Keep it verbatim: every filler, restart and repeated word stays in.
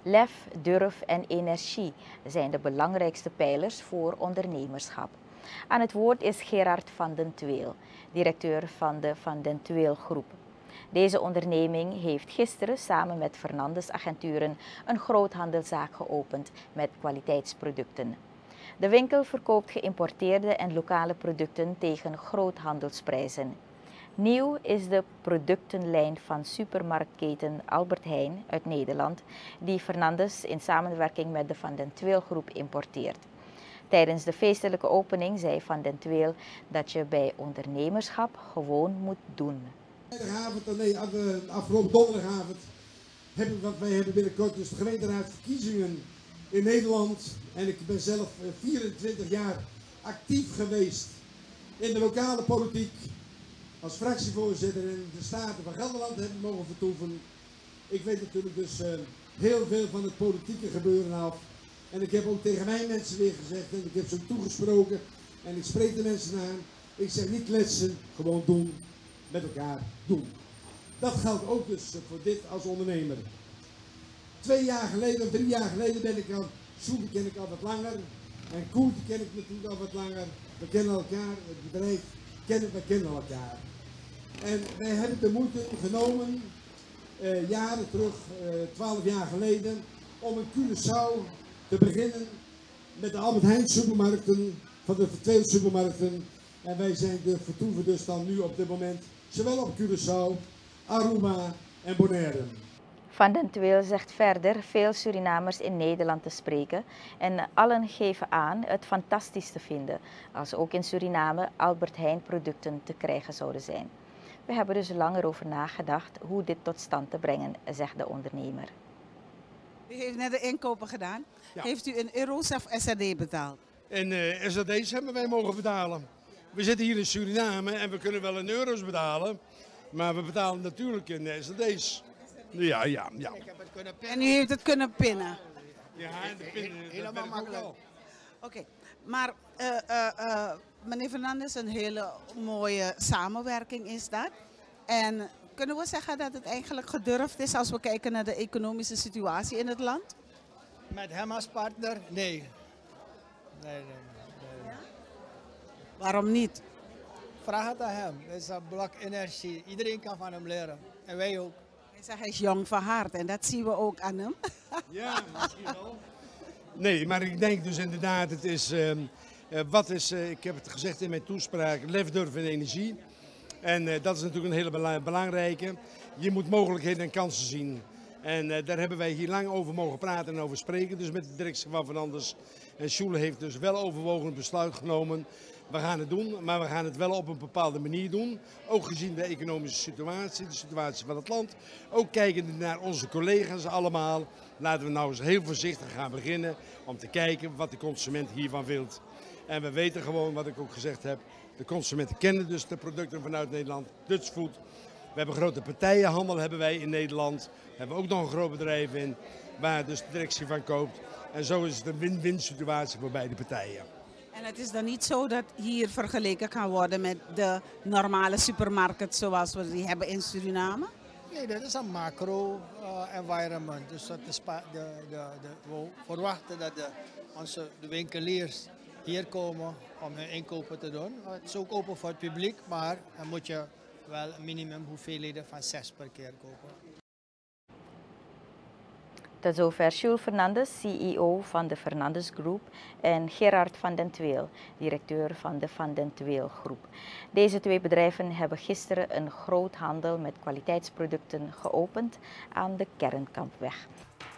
Lef, durf en energie zijn de belangrijkste pijlers voor ondernemerschap. Aan het woord is Gerard van den Tweel, directeur van de Van den Tweel Groep. Deze onderneming heeft gisteren samen met Fernandes Agenturen een groothandelszaak geopend met kwaliteitsproducten. De winkel verkoopt geïmporteerde en lokale producten tegen groothandelsprijzen. Nieuw is de productenlijn van supermarktketen Albert Heijn uit Nederland, die Fernandes in samenwerking met de Van den Tweel Groep importeert. Tijdens de feestelijke opening zei Van den Tweel dat je bij ondernemerschap gewoon moet doen. Vrijdagavond, nee, afgelopen donderdagavond hebben wat wij hebben binnenkort dus de gemeenteraadsverkiezingen in Nederland. En ik ben zelf vierentwintig jaar actief geweest in de lokale politiek. Als fractievoorzitter in de Staten van Gelderland heb ik mogen vertoeven. Ik weet natuurlijk dus uh, heel veel van het politieke gebeuren af. En ik heb ook tegen mijn mensen weer gezegd en ik heb ze toegesproken. En ik spreek de mensen aan. Ik zeg niet kletsen, gewoon doen. Met elkaar doen. Dat geldt ook dus voor dit als ondernemer. Twee jaar geleden, drie jaar geleden ben ik al, Soepie ken ik al wat langer. En Koertje ken ik natuurlijk al wat langer. We kennen elkaar, het bedrijf kennen, we kennen elkaar. En wij hebben de moeite genomen, eh, jaren terug, twaalf jaar geleden, om in Curaçao te beginnen met de Albert Heijn supermarkten, van de Tweel supermarkten. En wij zijn de vertoeven dus dan nu op dit moment, zowel op Curaçao, Aruba en Bonaire. Van den Tweel zegt verder veel Surinamers in Nederland te spreken en allen geven aan het fantastisch te vinden als ook in Suriname Albert Heijn producten te krijgen zouden zijn. We hebben dus langer over nagedacht hoe dit tot stand te brengen, zegt de ondernemer. U heeft net de inkopen gedaan. Ja. Heeft u in euro's of S R D betaald? In uh, S R D's hebben wij mogen betalen. We zitten hier in Suriname en we kunnen wel in euro's betalen, maar we betalen natuurlijk in S R D's. Ja, ja, ja. En u heeft het kunnen pinnen? Ja, de pinnen, helemaal makkelijk. Oké, okay. Maar uh, uh, uh, meneer Fernandes, een hele mooie samenwerking is dat. En kunnen we zeggen dat het eigenlijk gedurfd is als we kijken naar de economische situatie in het land? Met hem als partner? Nee. Nee, nee, nee. nee. Ja? Waarom niet? Vraag het aan hem. Het is een blok energie. Iedereen kan van hem leren. En wij ook. Hij zegt hij is jong van hart en dat zien we ook aan hem. Ja, misschien wel. Nee, maar ik denk dus inderdaad, het is, uh, uh, wat is, uh, ik heb het gezegd in mijn toespraak, lef, durf en energie. En uh, dat is natuurlijk een hele bela belangrijke. Je moet mogelijkheden en kansen zien. En uh, daar hebben wij hier lang over mogen praten en over spreken. Dus met de directie van Fernandes. En Sjoele heeft dus wel overwogen het besluit genomen. We gaan het doen, maar we gaan het wel op een bepaalde manier doen. Ook gezien de economische situatie, de situatie van het land. Ook kijkend naar onze collega's allemaal. Laten we nou eens heel voorzichtig gaan beginnen om te kijken wat de consument hiervan wil. En we weten gewoon, wat ik ook gezegd heb, de consumenten kennen dus de producten vanuit Nederland, Dutch Food. We hebben grote partijenhandel hebben wij in Nederland. Daar hebben we ook nog een groot bedrijf in, waar dus de directie van koopt. En zo is het een win-win situatie voor beide partijen. En het is dan niet zo dat hier vergeleken kan worden met de normale supermarkt zoals we die hebben in Suriname? Nee, dat is een macro-environment. Uh, dus dat is de, de, de, we verwachten dat de, onze de winkeliers hier komen om hun inkopen te doen. Het is ook open voor het publiek, maar dan moet je wel een minimum hoeveelheden van zes per keer kopen. Tot zover Jules Fernandes, C E O van de Fernandes Groep, en Gerard van den Tweel, directeur van de Van den Tweel Groep. Deze twee bedrijven hebben gisteren een groothandel met kwaliteitsproducten geopend aan de Kernkampweg.